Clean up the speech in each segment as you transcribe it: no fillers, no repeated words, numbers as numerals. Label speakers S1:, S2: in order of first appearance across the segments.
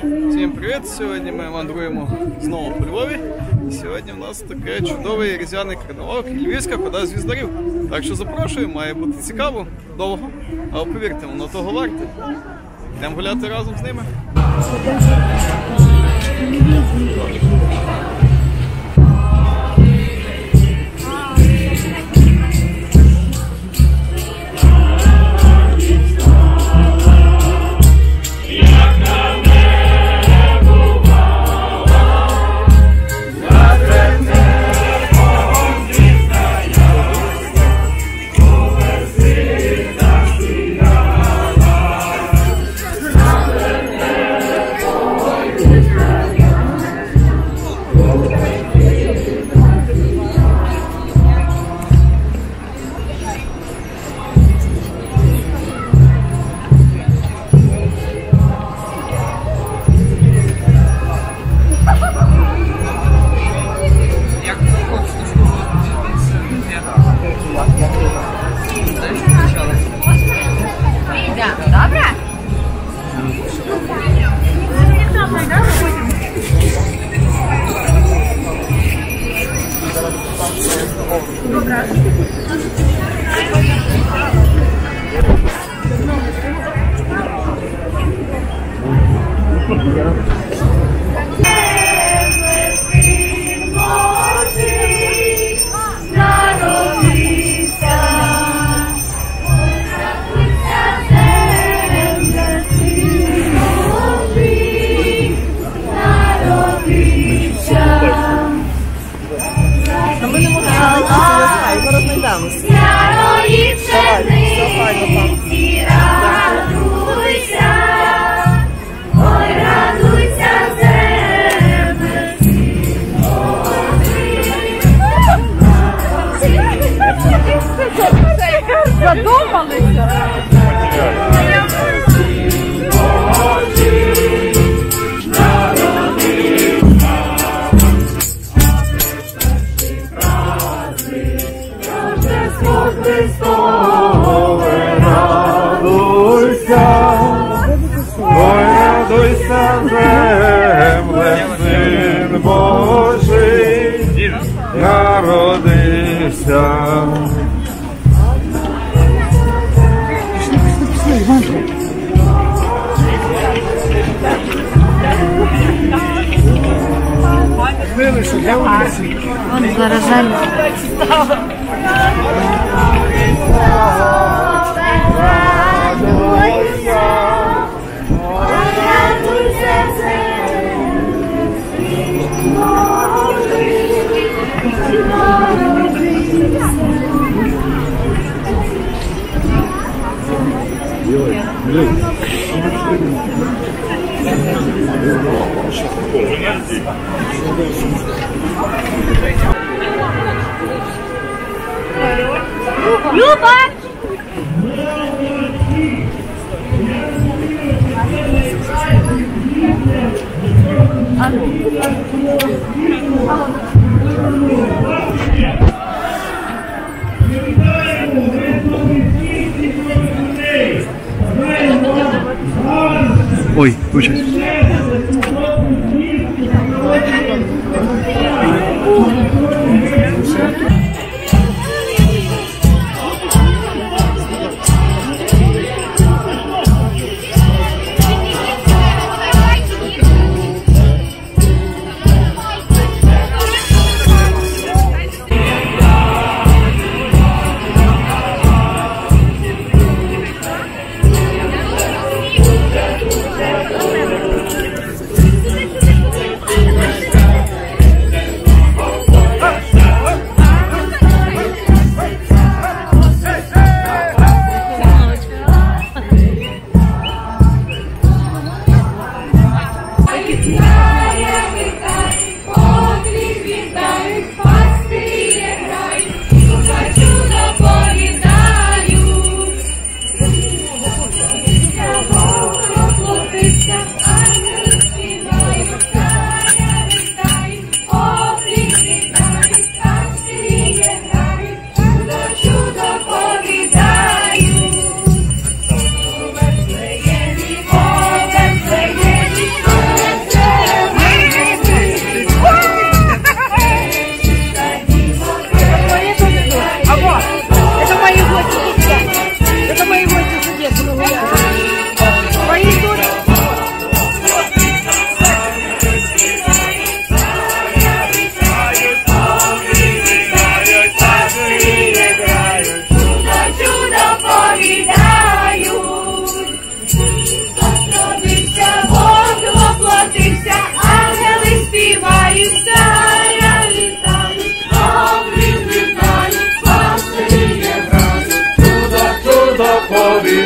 S1: Всім привіт! Сьогодні ми мандруємо знову по Львові. І сьогодні у нас таке чудовий різдвяний карнавал Львівська хода звіздарів. Так що запрошую, має бути цікаво, довго, але повірте, воно того варте. Йдемо гуляти разом з ними.
S2: Он заражен.
S3: Люба!
S1: Ой, получается.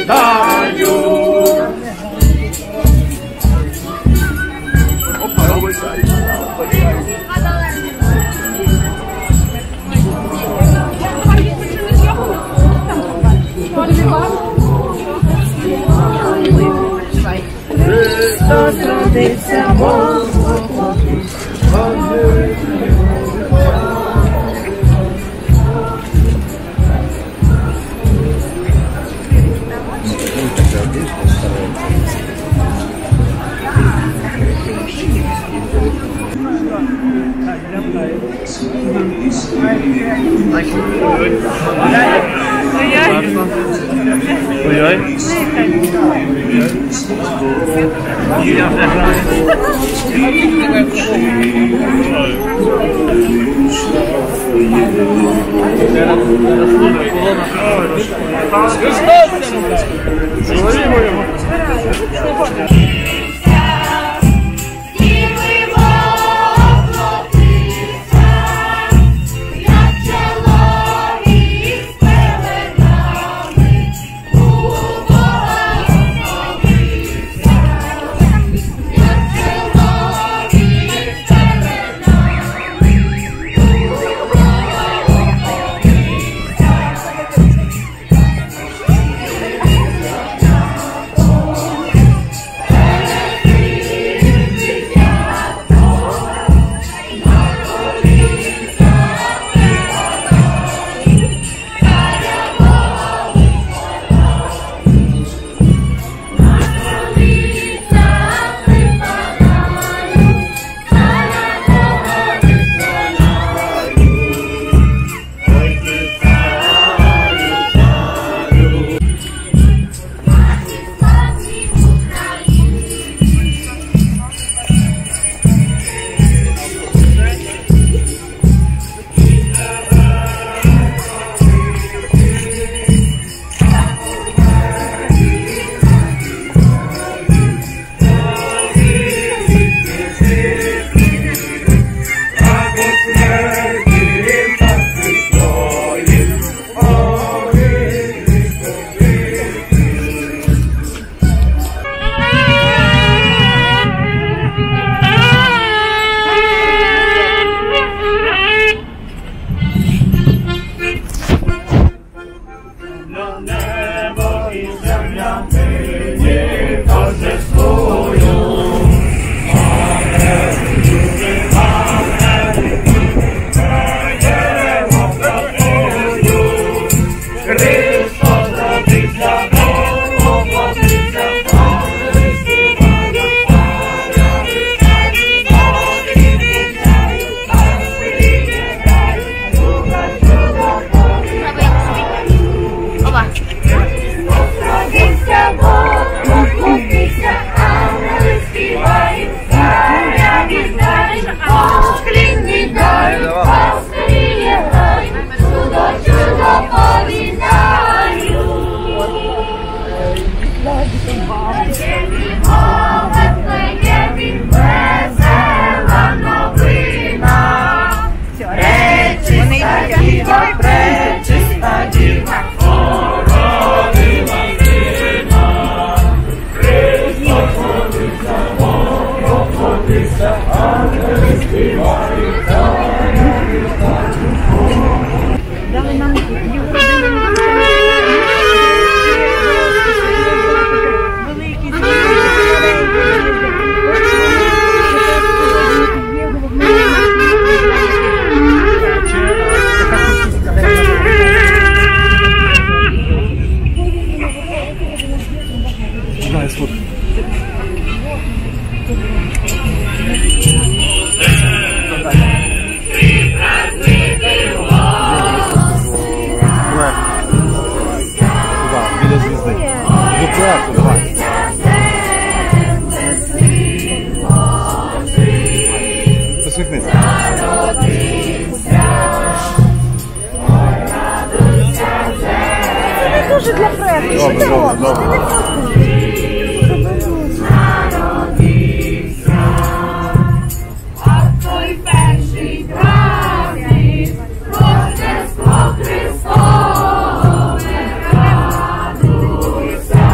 S2: Дуже для проекту. Що ти робиш?
S3: Христове, радуйся.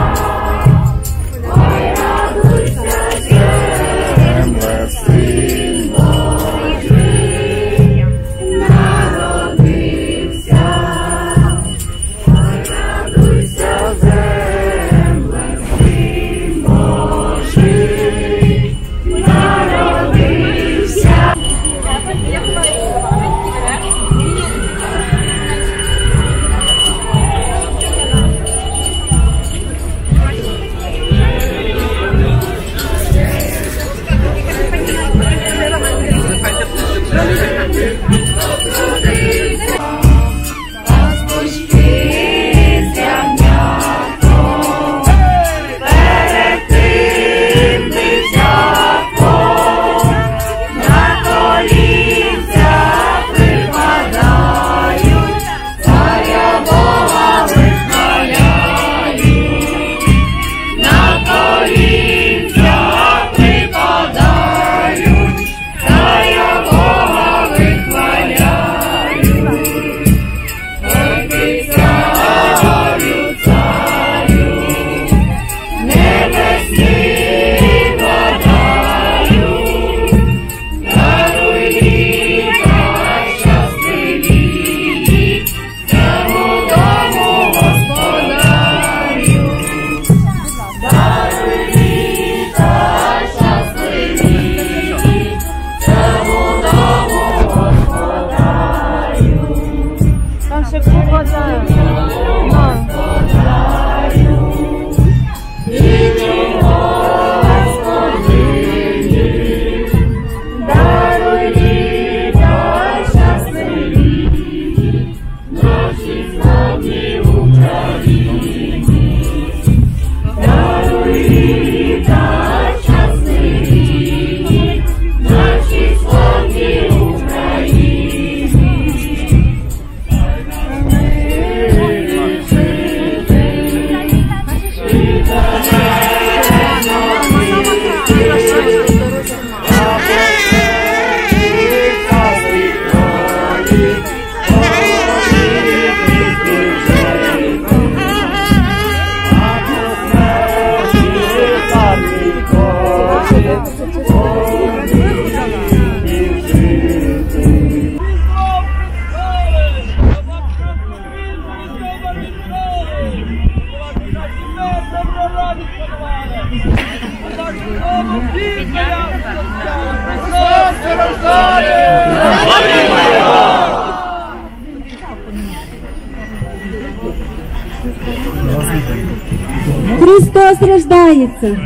S3: Христос рождається!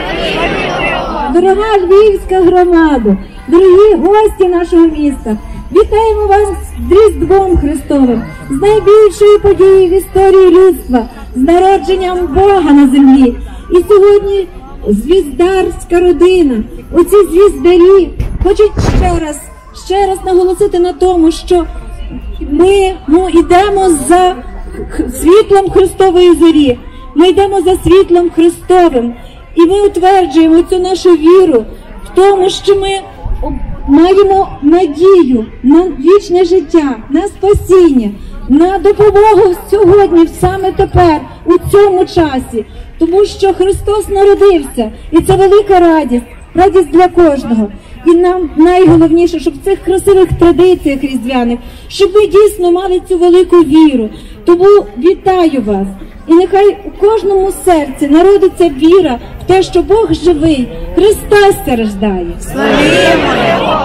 S3: Дорога Львівська громада, дорогі гості нашого міста, вітаємо вас з Різдвом Христовим, з найбільшою подією в історії людства, з народженням Бога на землі. І сьогодні звіздарська родина, оці звіздарі, хочуть ще раз наголосити на тому, що ми йдемо за світлом Христової зорі, ми йдемо за світлом Христовим. І ми утверджуємо цю нашу віру в тому, що ми маємо надію на вічне життя, на спасіння, на допомогу сьогодні, саме тепер, у цьому часі. Тому що Христос народився, і це велика радість для кожного. І нам найголовніше, щоб в цих красивих традиціях різдвяних, щоб ми дійсно мали цю велику віру. Тому вітаю вас. І нехай у кожному серці народиться віра в те, що Бог живий, Христос рождає.
S2: Славімо Його!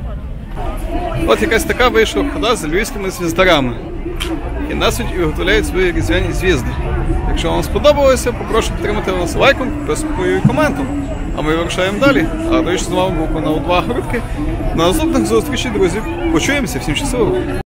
S1: От якась така вийшла хода з львівськими звіздарами. І нас виготовляють свої різдвяні звізди. Якщо вам сподобалося, попрошу підтримати нас лайком, підпискою і коментом. А ми вирушаємо далі. А до речі, з вами був канал 2 Грудки. На наступних зустрічей, друзі. Почуємося. Всім щасливо!